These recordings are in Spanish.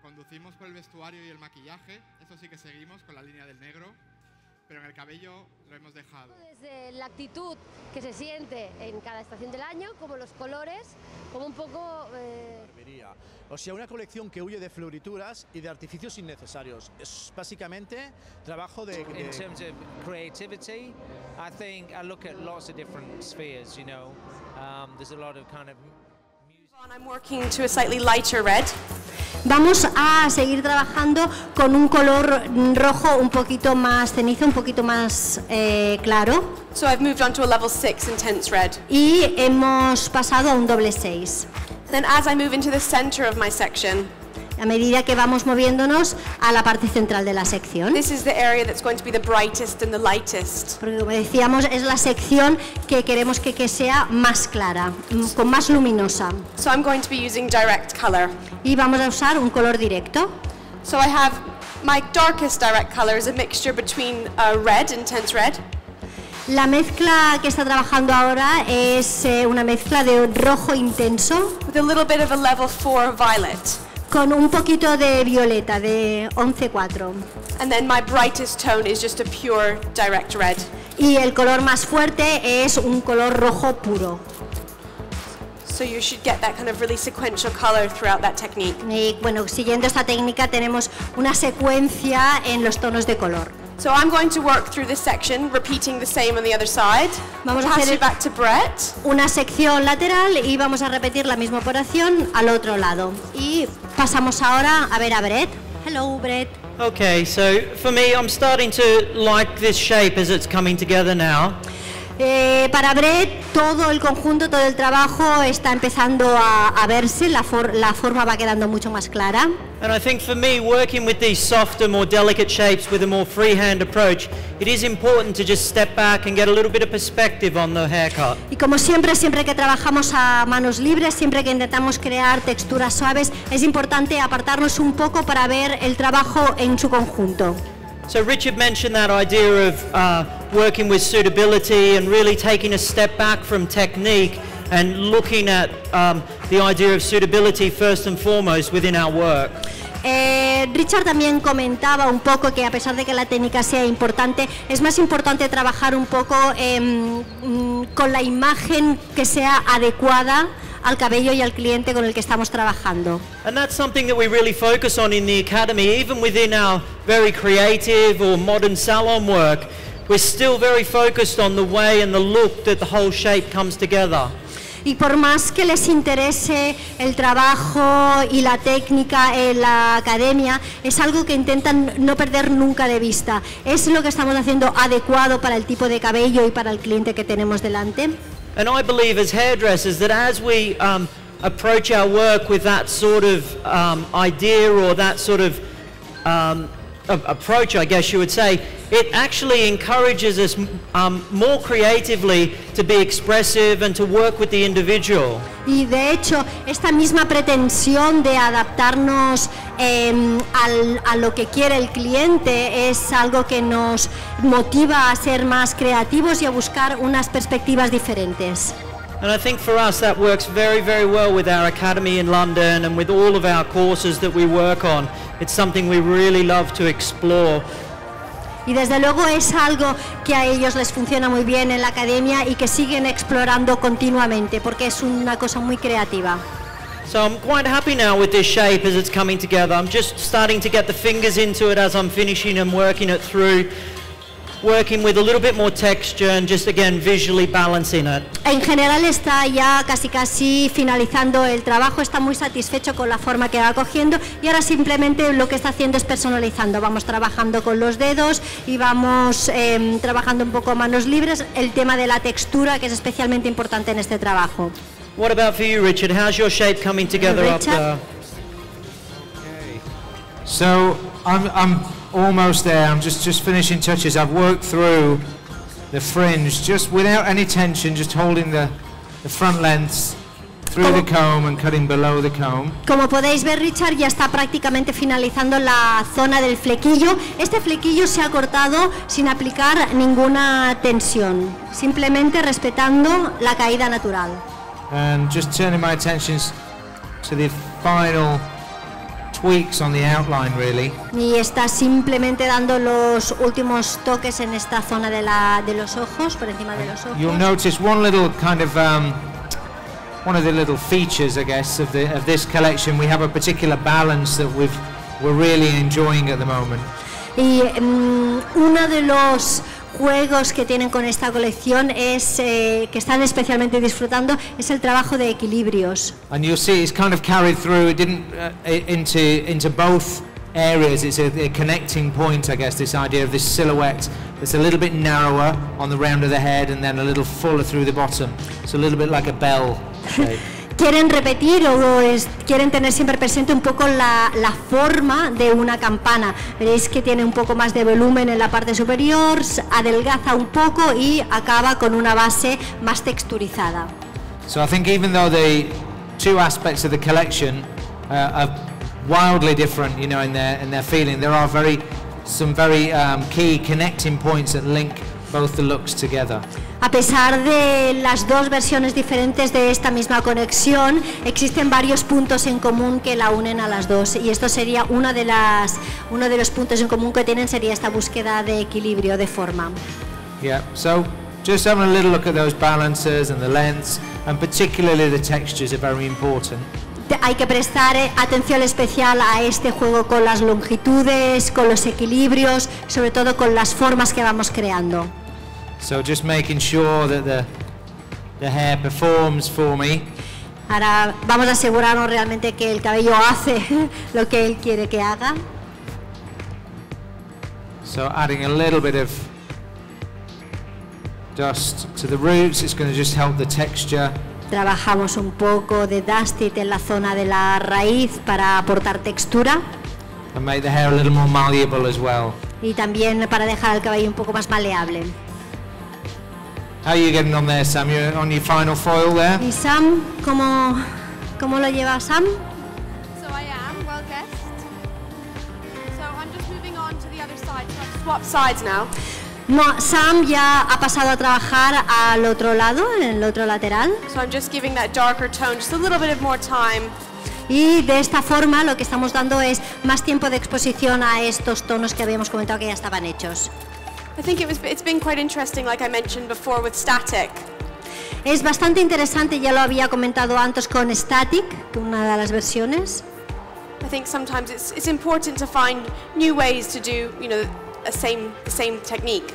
Cuando conducimos por el vestuario y el maquillaje, eso sí que seguimos con la línea del negro, pero en el cabello lo hemos dejado. Desde la actitud que se siente en cada estación del año, como los colores, como un poco... O sea, una colección que huye de florituras y de artificios innecesarios. Es básicamente trabajo de... In terms of creativity, I think I look at lots of different spheres, you know. There's a lot of kind of... I'm working to a slightly lighter red. Vamos a seguir trabajando con un color rojo un poquito más cenizo, un poquito más claro. So I've moved on to a level 6 intense red. Y hemos pasado a un doble 6. Then as I move into the center of my section, a medida que vamos moviéndonos a la parte central de la sección. This is the area that's going to be the brightest and the lightest. Porque como decíamos, es la sección que queremos que sea más clara, con más luminosa. So I'm going to be using direct color. Y vamos a usar un color directo. So I have my darkest direct color is a mixture between red, intense red. La mezcla que está trabajando ahora es una mezcla de rojo intenso. With a little bit of a level 4 violet. Con un poquito de violeta, de 11-4. And then my brightest tone is just a pure direct red. Y el color más fuerte es un color rojo puro. So you should get that kind of really sequential color throughout that technique. Y bueno, siguiendo esta técnica tenemos una secuencia en los tonos de color. So I'm going to work through this section, repeating the same on the other side. Vamos a Pass hacer it back to Brett. Una sección lateral y vamos a repetir la misma operación al otro lado. Y pasamos ahora a ver a Brett. Hello, Brett. Okay, so for me, I'm starting to like this shape as it's coming together now. Para Brett, todo el conjunto, todo el trabajo está empezando a verse, la forma va quedando mucho más clara. And I think for me, working with these softer, more delicate shapes with a more freehand approach, it is important to just step back and get a little bit of perspective on the haircut. Y como siempre que trabajamos a manos libres, siempre que intentamos crear texturas suaves, es importante apartarnos un poco para ver el trabajo en su conjunto. So Richard mentioned that idea of working with suitability and really taking a step back from technique and looking at the idea of suitability first and foremost within our work. Richard también comentaba un poco que a pesar de que la técnica sea importante, es más importante trabajar un poco con la imagen que sea adecuada al cabello y al cliente con el que estamos trabajando. And that's something that we really focus on in the academy, even within our very creative or modern salon work. We're still very focused on the way and the look that the whole shape comes together. Y por más que les interese el trabajo y la técnica en la academia, es algo que intentan no perder nunca de vista. Es lo que estamos haciendo adecuado para el tipo de cabello y para el cliente que tenemos delante. And I believe as hairdressers that as we approach our work with that sort of idea or that sort of approach, I guess you would say, it actually encourages us more creatively to be expressive and to work with the individual. Y de hecho, esta misma pretensión de adaptarnos a lo que quiere el cliente es algo que nos motiva a ser más creativos y a buscar unas perspectivas diferentes. And I think for us that works very, very well with our academy in London and with all of our courses that we work on. It's something we really love to explore. Y desde luego es algo que a ellos les funciona muy bien en la academia y que siguen explorando continuamente porque es una cosa muy creativa. So I'm quite happy now with this shape as it's coming together. I'm just starting to get the fingers into it as I'm finishing and working it through. Working with a little bit more texture and just again visually balancing it. En general está ya casi finalizando el trabajo, está muy satisfecho con la forma que va cogiendo y ahora simplemente lo que está haciendo es personalizando. Vamos trabajando con los dedos y vamos trabajando un poco a manos libres el tema de la textura, que es especialmente importante en este trabajo. What about for you, Richard? How's your shape coming together up there? Okay. So I'm almost there. I'm just finishing touches. I've worked through the fringe just without any tension, just holding the front lengths through the comb and cutting below the comb. Como podéis ver, Richard ya está prácticamente finalizando la zona del flequillo. Este flequillo se ha cortado sin aplicar ninguna tensión, simplemente respetando la caída natural. And just turning my attentions to the final tweaks on the outline really. Y está simplemente dando los últimos toques en esta zona de los ojos, por encima de los ojos. You'll notice one little kind of one of the little features, I guess, of this collection. We have a particular balance that we're really enjoying at the moment. Y uno de los juegos que tienen con esta colección es que están especialmente disfrutando es el trabajo de equilibrios. And you'll see it's kind of carried through. It didn't into both areas. It's a connecting point, I guess. This idea of this silhouette that's a little bit narrower on the round of the head and then a little fuller through the bottom. It's a little bit like a bell shape. Quieren repetir quieren tener siempre presente un poco la forma de una campana. Veréis que tiene un poco más de volumen en la parte superior, adelgaza un poco y acaba con una base más texturizada. So I think even though the two aspects of the collection are wildly different, you know, in their feeling, there are some very key connecting points that link both the looks together. A pesar de las dos versiones diferentes de esta misma conexión, existen varios puntos en común que la unen a las dos, y esto sería uno de los puntos en común que tienen, sería esta búsqueda de equilibrio, de forma. Yeah, so just having a little look at those balances and the lengths, and particularly the textures are very important. Hay que prestar atención especial a este juego con las longitudes, con los equilibrios, sobre todo con las formas que vamos creando. So just making sure that the hair performs for me. Ahora vamos a asegurarnos realmente que el cabello hace lo que él quiere que haga. So adding a little bit of dust to the roots, it's going to just help the texture. Trabajamos un poco de dustit en la zona de la raíz para aportar textura. And make the hair a little more malleable as well. Y también para dejar el cabello un poco más maleable. How are you getting on there, Sam? You're on your final foil there? ¿Y Sam, cómo lo lleva Sam? So I am, well guessed. So I'm just moving on to the other side. So I've swapped sides now. No, Sam ya ha pasado a trabajar al otro lado, en el otro lateral. So I'm just giving that darker tone just a little bit of more time. Y de esta forma lo que estamos dando es más tiempo de exposición a estos tonos que habíamos comentado que ya estaban hechos. I think it's been quite interesting, like I mentioned before, with static. Es bastante interesante, ya lo había comentado antes con Static, una de las versiones. I think sometimes it's important to find new ways to do, you know, the same technique.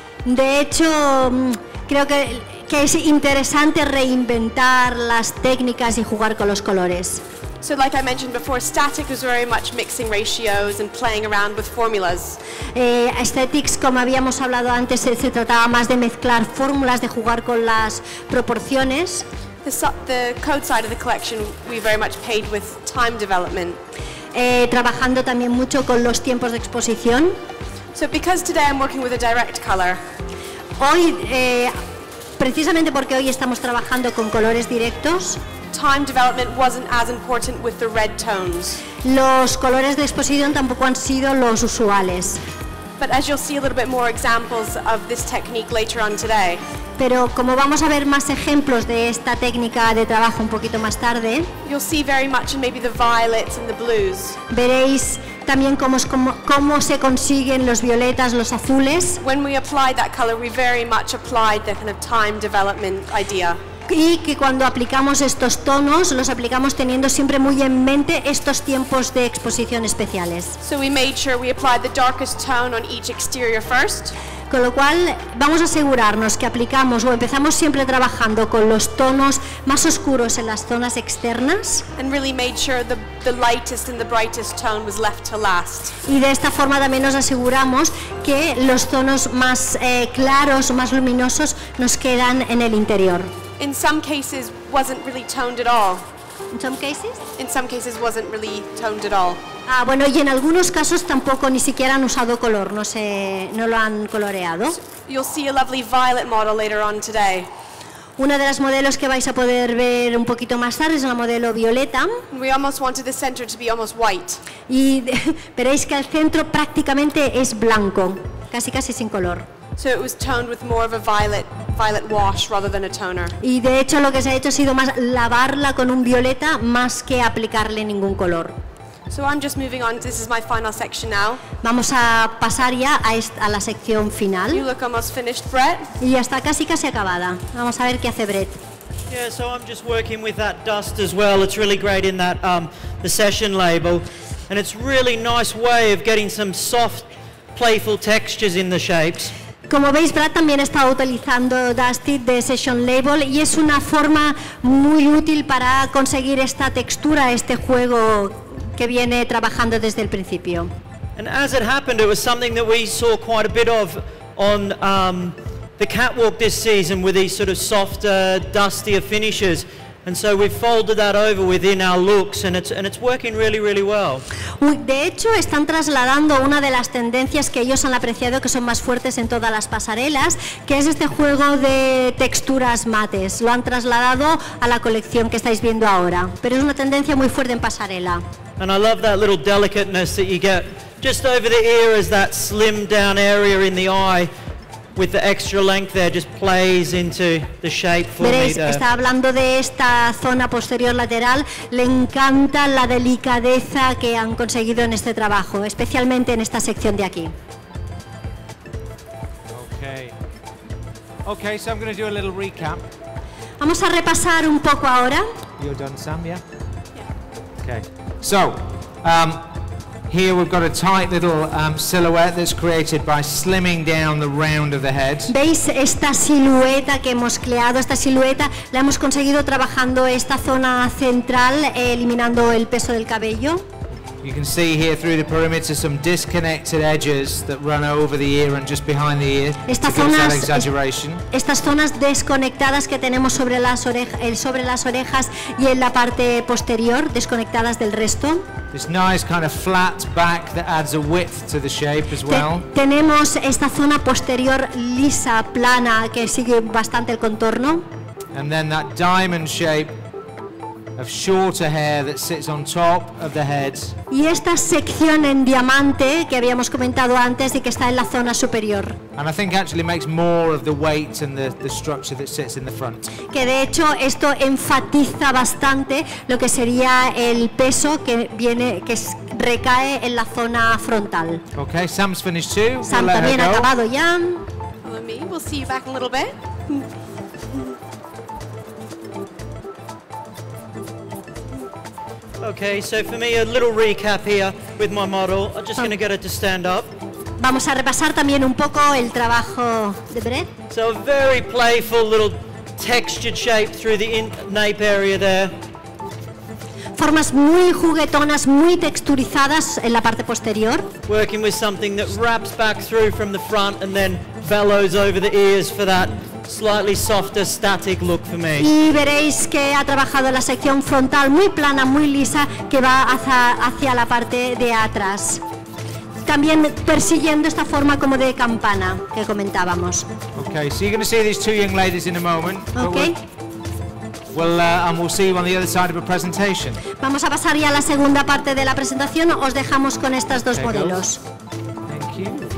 De hecho, creo que es interesante reinventar las técnicas y jugar con los colores. So like I mentioned before, static was very much mixing ratios and playing around with formulas. Aesthetics, como habíamos hablado antes, se trataba más de mezclar fórmulas, de jugar con las proporciones. The code side of the collection, we very much paid with time development. Trabajando también mucho con los tiempos de exposición. So because today I'm working with a direct color. Hoy, precisamente porque hoy estamos trabajando con colores directos, Time development wasn't as important with the red tones. Los colores de exposición tampoco han sido los usuales. But as you'll see a little bit more examples of this technique later on today. Pero como vamos a ver más ejemplos de esta técnica de trabajo un poquito más tarde, you'll see very much in maybe the violets and the blues. Veréis también cómo se consiguen los violetas, los azules. When we applied that color, we very much applied the kind of time development idea. Y que cuando aplicamos estos tonos, los aplicamos teniendo siempre muy en mente estos tiempos de exposición especiales. So we made sure we applied the darkest tone on each exterior first. Con lo cual vamos a asegurarnos que aplicamos o empezamos siempre trabajando con los tonos más oscuros en las zonas externas. And really made sure the lightest and the brightest tone was left to last. Y de esta forma también nos aseguramos que los tonos más claros, más luminosos nos quedan en el interior. In some cases, wasn't really toned at all. In some cases? In some cases, wasn't really toned at all. Bueno, y en algunos casos tampoco ni siquiera han usado color, no lo han coloreado. You'll see a lovely violet model later on today. Una de las modelos que vais a poder ver un poquito más tarde es la modelo violeta. We almost wanted the center to be almost white. Y veréis que el centro prácticamente es blanco, casi sin color. So it was toned with more of a violet wash rather than a toner. Y de hecho lo que se ha hecho ha sido más lavarla con un violeta más que aplicarle ningún color. So I'm just moving on. This is my final section now. Vamos a pasar ya a la sección You final. look almost finished, Brett. Y ya está casi acabada. Vamos a ver qué hace Brett. Yeah, so I'm just working with that dust as well. It's really great in that the session label, and it's really nice way of getting some soft, playful textures in the shapes. Como veis, Brad también está utilizando Dusty de Session Label y es una forma muy útil para conseguir esta textura, este juego que viene trabajando desde el principio. And as it happened, it was something that we saw quite a bit of on the catwalk this season with these sort of softer, dustier finishes. And so we've folded that over within our looks, and it's working really, really well. De hecho, están trasladando una de las tendencias que ellos han apreciado, que son más fuertes en todas las pasarelas, que es este juego de texturas mates. Lo han trasladado a la colección que estáis viendo ahora, pero es una tendencia muy fuerte en pasarela. And I love that little delicateness that you get just over the ear as that slimmed down area in the eye with the extra length there just plays into the shape for me Veréis, there. está hablando de esta zona posterior lateral, le encanta la delicadeza que han conseguido en este trabajo, especialmente en esta sección de aquí. Okay. Okay, so I'm going to do a little recap. Vamos a repasar un poco ahora. You're done, Sam, yeah? Okay. So, here we've got a tight little silhouette that's created by slimming down the round of the head. ¿Veis esta silueta que hemos creado? Esta silueta la hemos conseguido trabajando esta zona central, eliminando el peso del cabello. You can see here through the perimeter some disconnected edges that run over the ear and just behind the ear to give us that exaggeration. Estas zonas desconectadas que tenemos sobre las orejas y en la parte posterior, desconectadas del resto. This nice kind of flat back that adds a width to the shape as well. Tenemos esta zona posterior lisa, plana, que sigue bastante el contorno. And then that diamond shape of shorter hair that sits on top of the head. Y esta sección en diamante que habíamos comentado antes y que está en la zona superior. And I think actually makes more of the weight and the structure that sits in the front. Que de hecho esto enfatiza bastante lo que sería el peso que recae en la zona frontal. Okay, Sam's finished too. Sam We'll let her también ha go. acabado ya. Follow me. We'll see you back in a little bit. Okay, so for me, a little recap here with my model. I'm just going to get her to stand up. Vamos a repasar también un poco el trabajo de Brett. So a very playful little textured shape through the nape area there. Formas muy juguetonas, muy texturizadas en la parte posterior. Working with something that wraps back through from the front and then bellows over the ears for that slightly softer, static look for me. Y veréis que ha trabajado la sección frontal muy plana, muy lisa, que va hacia la parte de atrás. También persiguiendo esta forma como de campana que comentábamos. Okay, so you're going to see these two young ladies in a moment. but Okay. we'll see you on the other side of a presentation. Vamos a pasar ya a la segunda parte de la presentación. Os dejamos con estas dos Okay, modelos. Thank you.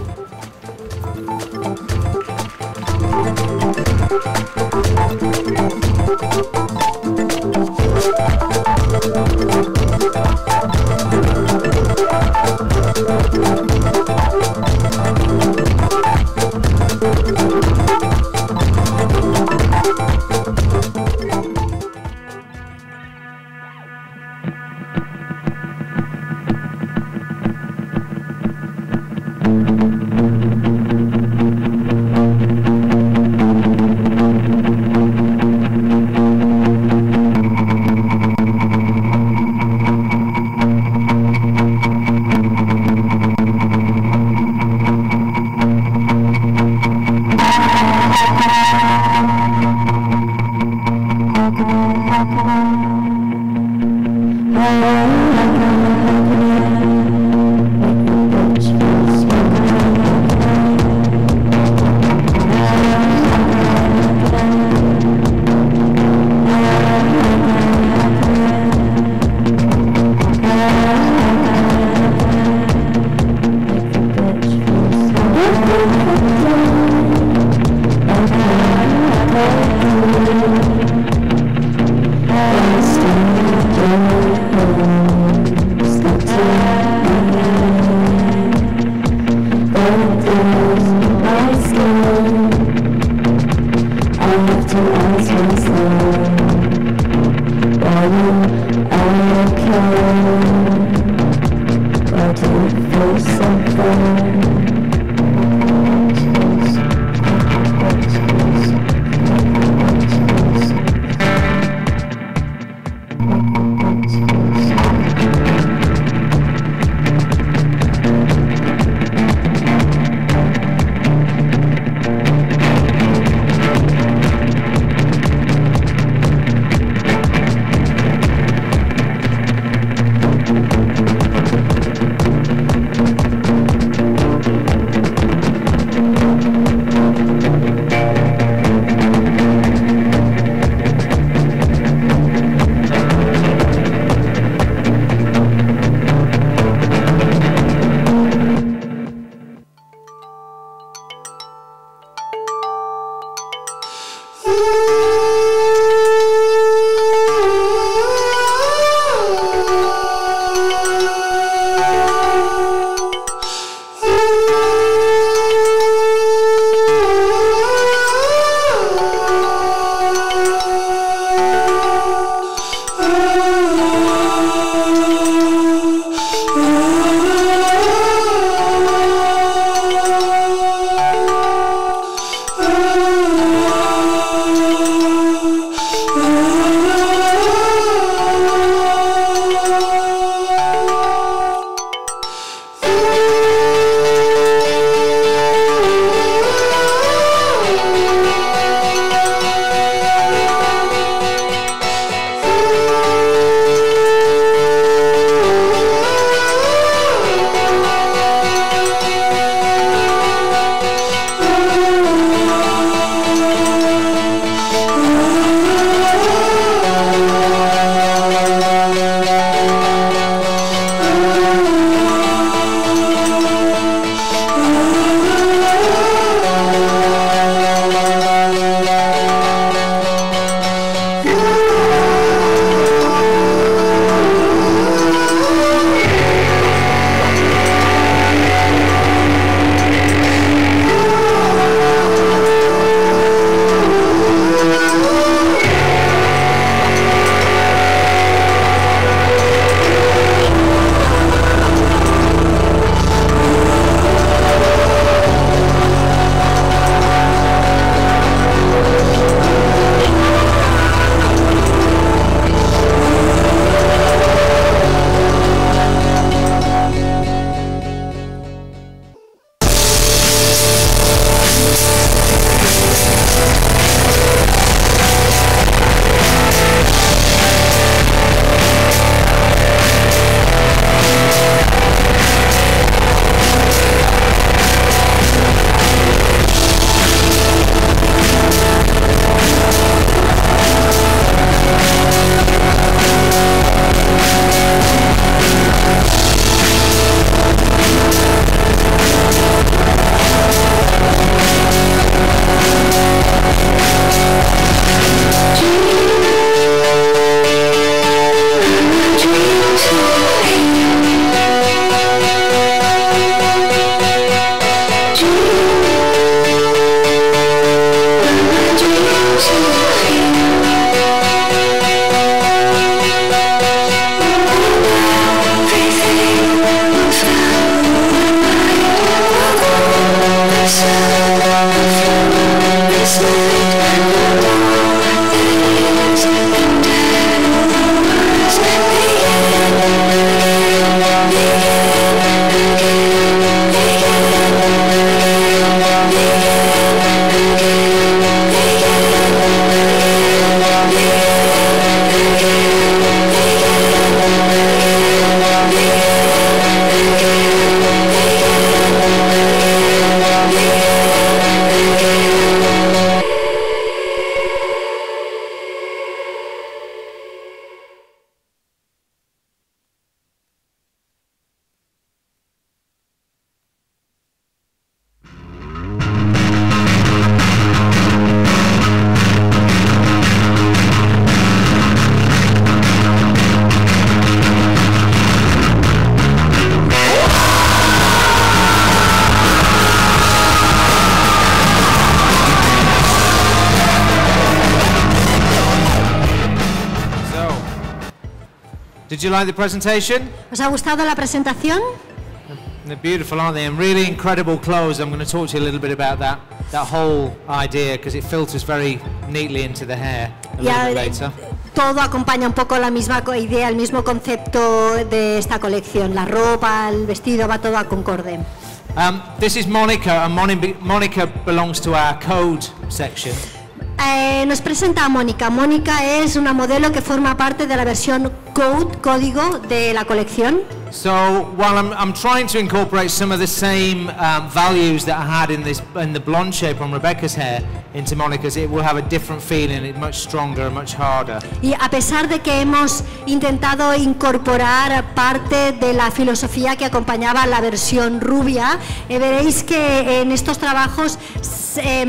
Did you like the presentation? ¿Os ha gustado la presentación? They're beautiful, aren't they? And really incredible clothes. I'm going to talk to you a little bit about that whole idea, because it filters very neatly into the hair a little bit later. Todo acompaña un poco la misma idea, el mismo concepto de esta colección. La ropa, el vestido, va todo a concorde. This is Monica, and Monica belongs to our code section. Nos presenta a Mónica. Mónica es una modelo que forma parte de la versión código de la colección. So while I'm trying to incorporate some of the same values that I had in the blonde shape on Rebecca's hair into Monica's, it will have a different feeling, it's much stronger and much harder. Y a pesar de que hemos intentado incorporar parte de la filosofía que acompañaba la versión rubia, veréis que en estos trabajos se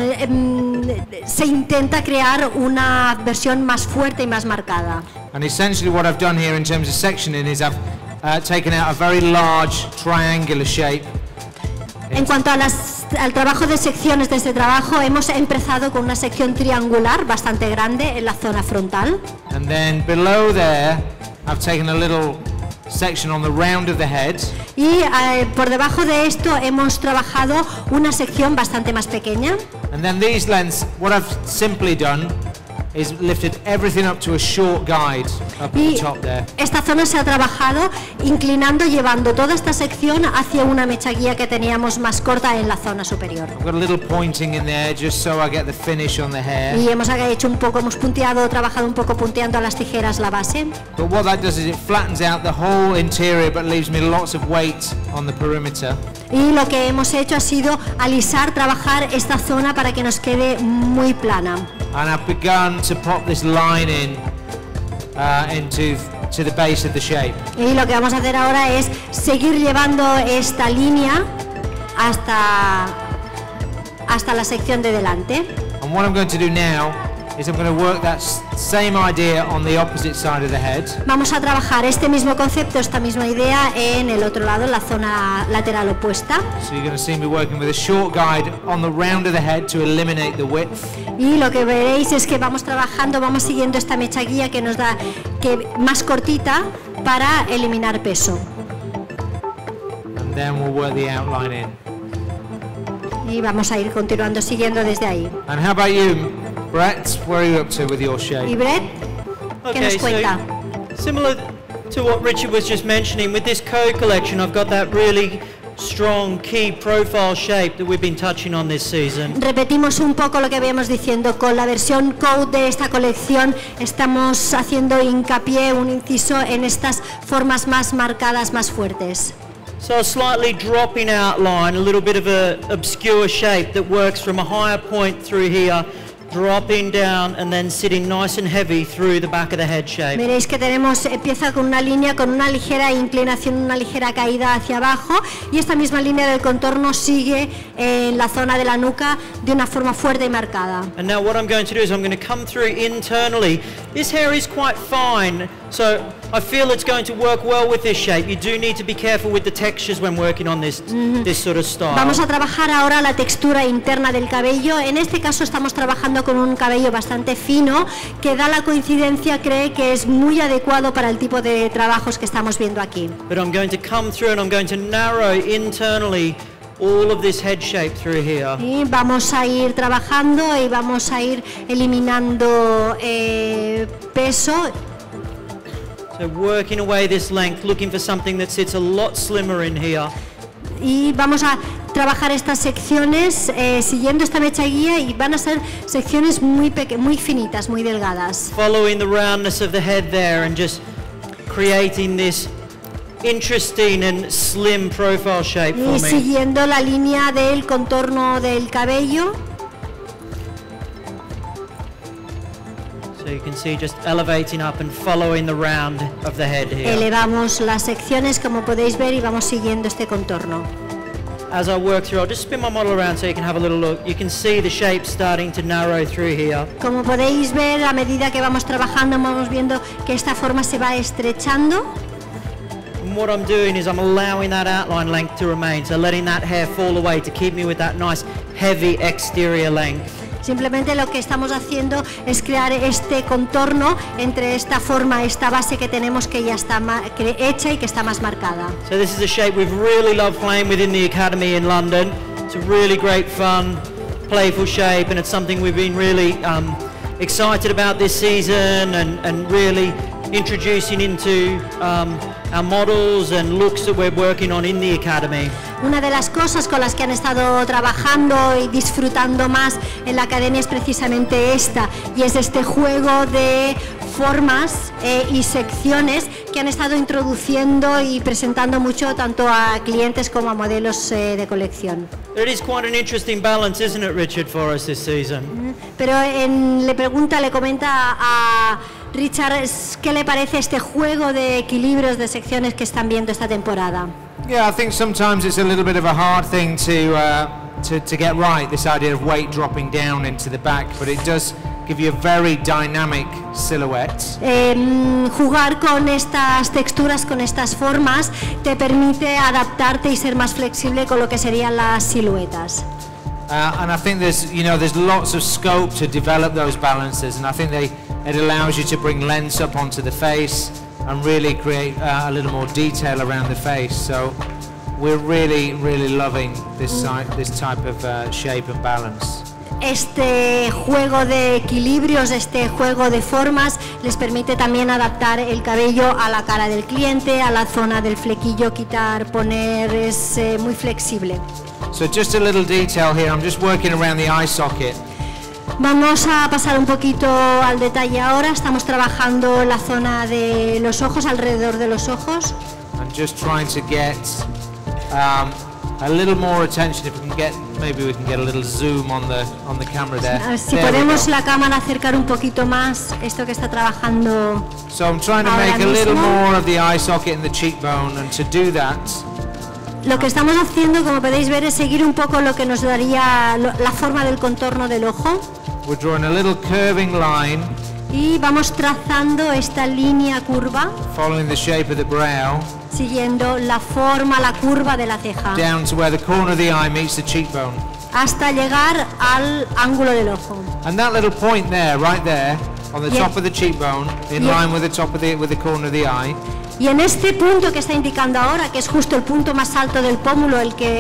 intenta crear una versión más fuerte y más marcada. And essentially what I've done here in terms of sectioning is I've taken out a very large triangular shape. En cuanto al trabajo de secciones de este trabajo, hemos empezado con una sección triangular bastante grande en la zona frontal. And then below there, I've taken a little section on the round of the head. Y por debajo de esto hemos trabajado una sección bastante más pequeña. And then these lengths, what I've simply done is lifted everything up to a short guide up at the top there. Esta zona se ha trabajado inclinando, llevando toda esta sección hacia una mecha guía que teníamos más corta en la zona superior. I've got a little pointing in there just so I get the finish on the hair. Y hemos punteado, trabajado un poco punteando a las tijeras la base. But what that does is it flattens out the whole interior but leaves me lots of weight on the perimeter. Y lo que hemos hecho ha sido alisar, trabajar esta zona para que nos quede muy plana. And I've begun to pop this line in to the base of the shape. Y lo que vamos a hacer ahora es seguir llevando esta línea hasta la sección de delante. And what I'm going to do now is I'm going to work that same idea on the opposite side of the head. Vamos a trabajar este mismo concepto, esta misma idea en el otro lado, en la zona lateral opuesta. So you're going to see me working with a short guide on the round of the head to eliminate the width. Y lo que veréis es que vamos siguiendo esta mecha guía que nos da más cortita para eliminar peso. And then we'll work the outline in. Y vamos a ir continuando siguiendo desde ahí. And how about you, Brett? Where are you up to with your shape? ¿Y Brett? ¿Qué nos cuenta? So, similar to what Richard was just mentioning, with this code collection, I've got that really strong key profile shape that we've been touching on this season. Repetimos un poco lo que habíamos diciendo. Con la versión code de esta colección estamos haciendo hincapié, un inciso en estas formas más marcadas, más fuertes. So a slightly dropping outline, a little bit of a obscure shape that works from a higher point through here, dropping down and then sitting nice and heavy through the back of the head shape. Veréis que empieza con una línea con una ligera inclinación, una ligera caída hacia abajo, y esta misma línea del contorno sigue en la zona de la nuca de una forma fuerte y marcada. And now what I'm going to do is I'm going to come through internally. This hair is quite fine, so I feel it's going to work well with this shape. You do need to be careful with the textures when working on this sort of style. Vamos a trabajar ahora la textura interna del cabello. En este caso estamos trabajando con un cabello bastante fino que da la coincidencia, cree que es muy adecuado para el tipo de trabajos que estamos viendo aquí. But I'm going to come through and I'm going to narrow internally all of this head shape through here. Y vamos a ir trabajando y vamos a ir eliminando peso. So working away this length, looking for something that sits a lot slimmer in here. Y vamos a trabajar estas secciones siguiendo esta mecha guía, y van a ser secciones muy finitas, muy delgadas. Following the roundness of the head there and just creating this interesting and slim profile shape for Y me. siguiendo la línea del contorno del cabello, So you can see just elevating up and following the round of the head here. elevamos las secciones como podéis ver y vamos siguiendo este contorno. As I work through, I'll just spin my model around so you can have a little look. You can see the shape starting to narrow through here. Como podéis ver, a medida que vamos trabajando vamos viendo que esta forma se va estrechando. And what I'm doing is I'm allowing that outline length to remain, so letting that hair fall away to keep me with that nice heavy exterior length. Simplemente lo que estamos haciendo es crear este contorno entre esta forma, esta base que tenemos que ya está hecha y que está más marcada. So this is a shape we've really loved playing with in the Academy in London. It's a really great fun, playful shape, and it's something we've been really excited about this season and really introducing into our models and looks that we're working on in the Academy. Una de las cosas con las que han estado trabajando y disfrutando más en la academia es precisamente esta, y es este juego de formas y secciones que han estado introduciendo y presentando mucho tanto a clientes como a modelos de colección. It is quite an interesting balance, isn't it, Richard, for us this season? Pero le comenta a Richard qué le parece este juego de equilibrios de secciones que están viendo esta temporada. Yeah, I think sometimes it's a little bit of a hard thing to get right, this idea of weight dropping down into the back, but it does give you a very dynamic silhouette. Jugar con estas texturas, con estas formas, te permite adaptarte y ser más flexible con lo que serían las siluetas. And I think there's lots of scope to develop those balances, and I think it allows you to bring lengths up onto the face and really create a little more detail around the face. So we're really loving this type of shape and balance. Este juego de equilibrios, este juego de formas les permite también adaptar el cabello a la cara del cliente, a la zona del flequillo, quitar, poner, es muy flexible. So just a little detail here, I'm just working around the eye socket. Vamos a pasar un poquito al detalle ahora. Estamos trabajando la zona de los ojos, alrededor de los ojos. I'm just trying to get a little more attention. If we can get, maybe we can get a little zoom on the camera there. A ver si There we podemos go. la cámara acercar un poquito más esto que está trabajando. So I'm trying to ahora make a little mismo. more of the eye socket and the cheekbone, and to do that, Lo que estamos haciendo, como podéis ver, es seguir un poco lo que nos daría la forma del contorno del ojo. we're drawing a little curving line, Y vamos trazando esta línea curva, following the shape of the brow, siguiendo la forma, la curva de la ceja, down to where the corner of the eye meets the cheekbone. hasta llegar al ángulo del ojo. And that little point there, right there, on the Yeah. top of the cheekbone, in Yeah. line with the top of with the corner of the eye, Y en este punto que está indicando ahora, que es justo el punto más alto del pómulo,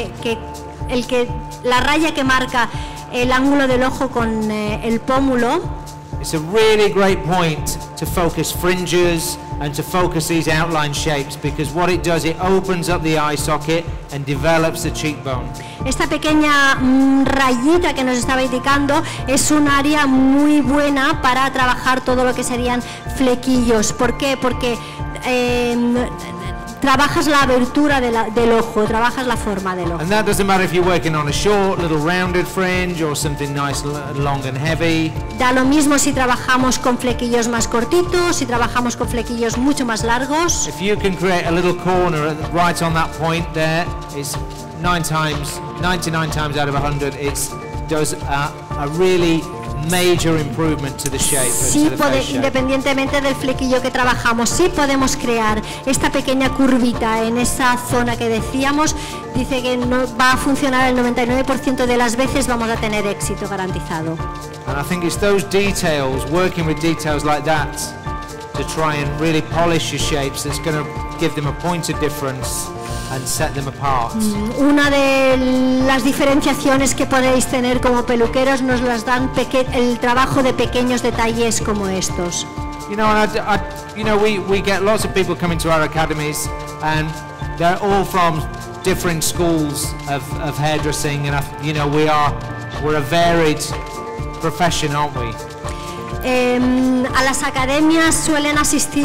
la raya que marca el ángulo del ojo con el pómulo, it's a really great point to focus fringes and to focus these outline shapes, because what it does, it opens up the eye socket and develops the cheekbone. esta pequeña rayita que nos estaba indicando es un área muy buena para trabajar todo lo que serían flequillos. ¿Por qué? Porque trabajas la abertura del ojo, trabajas la forma del ojo. And that doesn't matter if you're working on a short, little rounded fringe or something nice, long and heavy. Da lo mismo si trabajamos con flequillos más cortitos, si trabajamos con flequillos mucho más largos. If you can create a little corner right on that point there, it's 99 times out of 100, it does a really major improvement to the shape Sí, and to the face shape. independientemente del flequillo que trabajamos, sí podemos crear esta pequeña curvita en esa zona que decíamos. Dice que no va a funcionar el 99% de las veces, vamos a tener éxito garantizado. And I think it's those details, working with details like that, to try and really polish your shapes, that's going to give them a point of difference and set them apart. Una de las diferenciaciones que podéis tener como peluqueros nos las dan el trabajo de pequeños detalles como estos. You know, and we get lots of people coming to our academies, and they're all from different schools of hairdressing, and we're a varied profession, aren't we? A las academias suelen asistir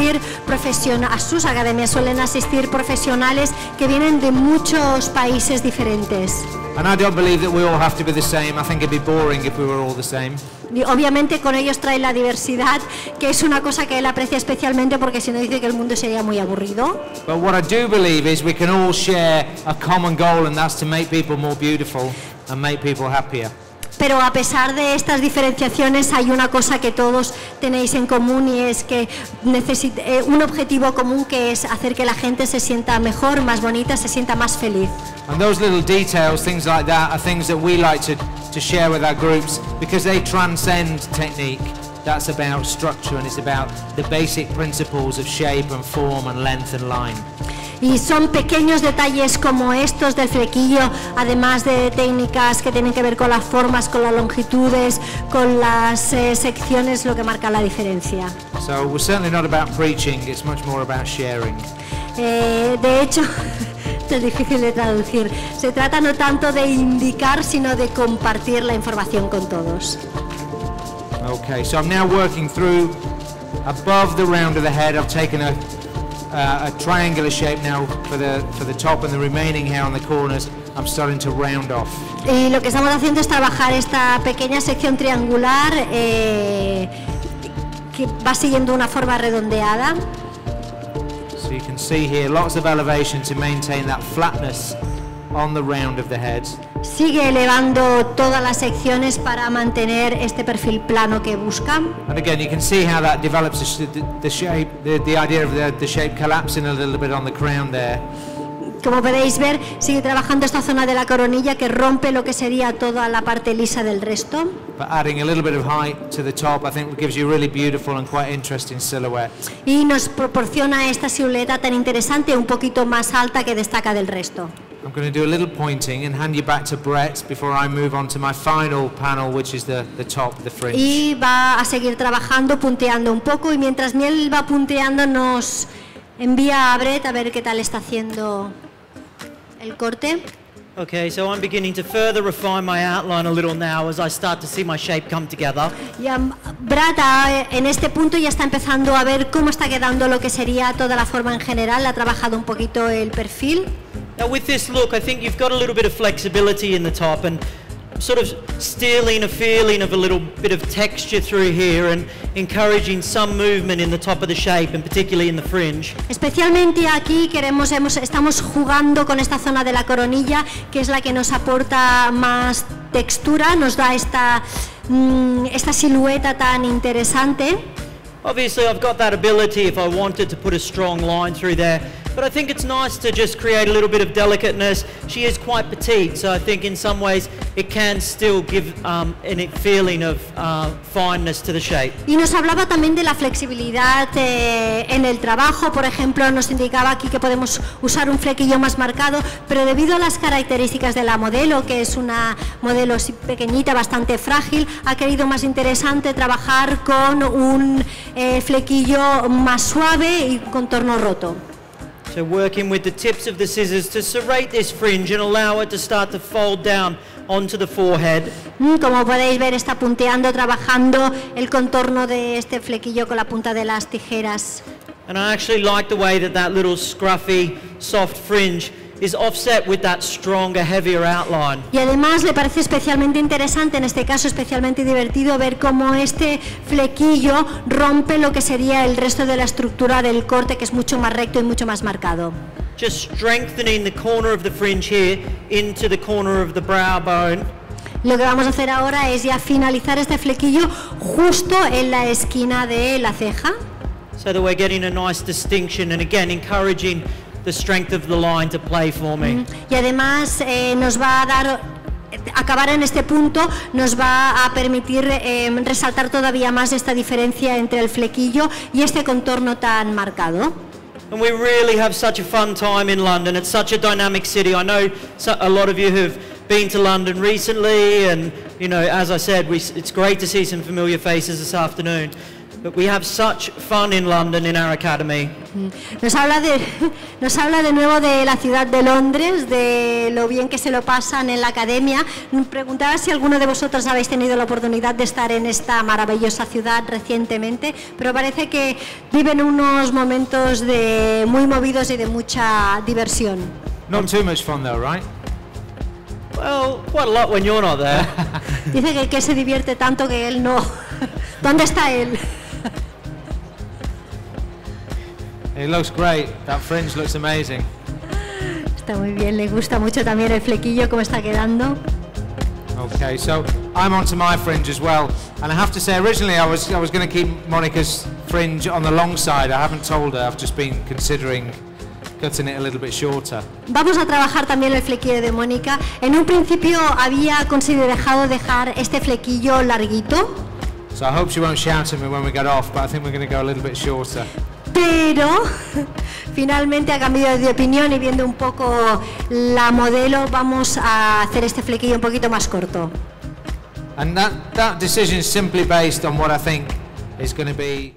a sus academias suelen asistir profesionales que vienen de muchos países diferentes. And I don't believe that we all have to be the same. I think it'd be boring if we were all the same. Y obviamente con ellos trae la diversidad, que es una cosa que él aprecia especialmente, porque si no dice que el mundo sería muy aburrido. But what I do believe is we can all share a common goal, and that's to make people more beautiful and make people happier. Pero a pesar de estas diferenciaciones hay una cosa que todos tenéis en común, y es que un objetivo común, que es hacer que la gente se sienta mejor, más bonita, se sienta más feliz. And those little details, things like that, are things that we like to share with our groups, because they transcend technique. That's about structure, and it's about the basic principles of shape and form and length and line. Y son pequeños detalles como estos del flequillo, además de técnicas que tienen que ver con las formas, con las longitudes, con las secciones, lo que marca la diferencia. So we're certainly not about preaching, it's much more about sharing. De hecho, es difícil de traducir. Se trata no tanto de indicar, sino de compartir la información con todos. Okay, so I'm now working through above the round of the head. I've taken a triangular shape now for the top, and the remaining hair on the corners I'm starting to round off. Y lo que estamos haciendo es trabajar esta pequeña sección triangular que va siguiendo una forma redondeada. So you can see here lots of elevation to maintain that flatness on the round of the head. Sigue elevando todas las secciones para mantener este perfil plano que busca. And again, you can see how that develops the shape, the idea of the shape collapsing a little bit on the crown there. Como podéis ver, sigue trabajando esta zona de la coronilla que rompe lo que sería toda la parte lisa del resto. But adding a little bit of height to the top, I think gives you a really beautiful and quite interesting silhouette. Y nos proporciona esta silueta tan interesante, un poquito más alta, que destaca del resto. I'm going to do a little pointing and hand you back to Brett before I move on to my final panel, which is the top, the fringe. Y va a seguir trabajando, punteando un poco, y mientras él va punteando nos envía a Brett a ver qué tal está haciendo el corte. Okay, so I'm beginning to further refine my outline a little now as I start to see my shape come together. Ya Brett en este punto ya está empezando a ver cómo está quedando lo que sería toda la forma en general. Ha trabajado un poquito el perfil. Now with this look, I think you've got a little bit of flexibility in the top, and sort of stealing a feeling of a little bit of texture through here and encouraging some movement in the top of the shape, and particularly in the fringe. Especialmente aquí estamos jugando con esta zona de la coronilla, que es la que nos aporta más textura, nos da esta silueta tan interesante. Obviously I've got that ability if I wanted to put a strong line through there, but I think it's nice to just create a little bit of delicateness. She is quite petite, so I think in some ways it can still give a feeling of fineness to the shape. Y nos hablaba también de la flexibilidad en el trabajo. Por ejemplo, nos indicaba aquí que podemos usar un flequillo más marcado, pero debido a las características de la modelo, que es una modelo pequeñita, bastante frágil, ha querido más interesante trabajar con un flequillo más suave y contorno roto. So working with the tips of the scissors to serrate this fringe and allow it to start to fold down onto the forehead. Como podéis ver, está punteando, trabajando el contorno de este flequillo con la punta de las tijeras. And I actually like the way that little scruffy, soft fringe is offset with that stronger, heavier outline. Y además le parece especialmente interesante, en este caso especialmente divertido, ver cómo este flequillo rompe lo que sería el resto de la estructura del corte, que es mucho más recto y mucho más marcado. Just strengthening the corner of the fringe here into the corner of the brow bone. Lo que vamos a hacer ahora es ya finalizar este flequillo justo en la esquina de la ceja. So that we're getting a nice distinction, and again encouraging the strength of the line to play for me. Y además nos va a dar, acabar en este punto nos va a permitir resaltar todavía más esta diferencia entre el flequillo y este contorno tan marcado. And we really have such a fun time in London. It's such a dynamic city. I know a lot of you have been to London recently, and you know, as I said, it's great to see some familiar faces this afternoon. But we have such fun in London in our academy. Nos habla de nuevo de la ciudad de Londres, de lo bien que se lo pasan en la academia. Preguntaba si alguno de vosotros habéis tenido la oportunidad de estar en esta maravillosa ciudad recientemente, pero parece que viven unos momentos muy movidos y de mucha diversión. Not too much fun though, right? Well, quite a lot when you're not there. Dice que se divierte tanto que él no. ¿Dónde está él? It looks great. That fringe looks amazing. Está muy bien, le gusta mucho también el flequillo, cómo está quedando. Okay, so I'm onto my fringe as well, and I have to say, originally I was going to keep Monica's fringe on the long side. I haven't told her. I've just been considering cutting it a little bit shorter. Vamos a trabajar también el flequillo de Mónica. En un principio había considerado dejar este flequillo larguito. So I hope she won't shout at me when we get off, but I think we're going to go a little bit shorter. Pero finalmente ha cambiado de opinión y viendo un poco la modelo vamos a hacer este flequillo un poquito más corto. And that decision is simply based on what I think is going to be